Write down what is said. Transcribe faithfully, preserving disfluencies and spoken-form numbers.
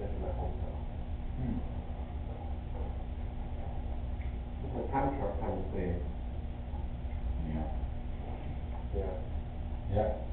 the hotel. Hmm. The time truck comes there. Yeah. Yeah. Yeah.